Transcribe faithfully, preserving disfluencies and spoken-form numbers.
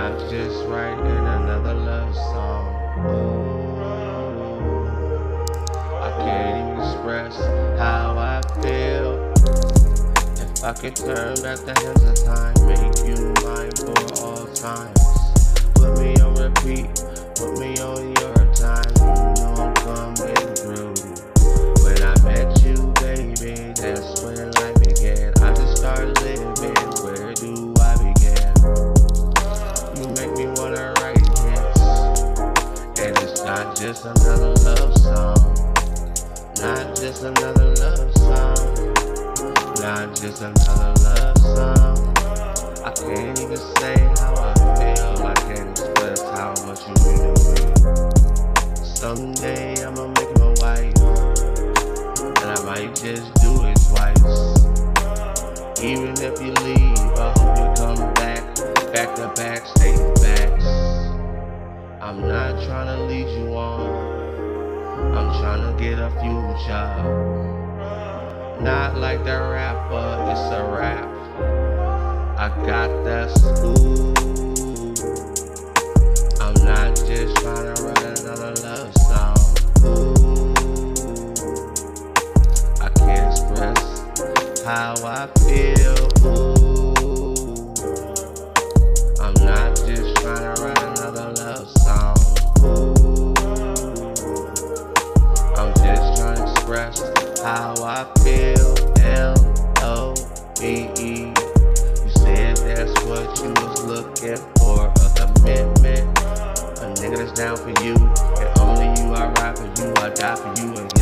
not just writing another love song. Ooh, I can't even express how I feel. If I could turn back the hands of time, make you mine for all times. Put me on repeat, put me on your time. You know I'm coming through. When I met you, baby, that's when life began. I just started living. Where do I begin? You make me wanna write hits, and it's not just another love song. Not just another love song. Not just another love song. I can't even say how I feel. I can't express how much you mean to me. Someday I'ma make my wife, and I might just do it twice. Even if you leave, I hope you come back, back to back, stay facts. I'm not trying to lead you on, I'm trying to get a future. Not like the rapper, it's a rap. I got that school. I'm not just trying to write another love song. Ooh, I can't express how I feel. Ooh, I'm not just trying to write another love song. Ooh, I'm just trying to express how I feel. L O V E. You said that's what you was looking for, a commitment, a nigga that's down for you, and only you. I ride for you, I die for you, and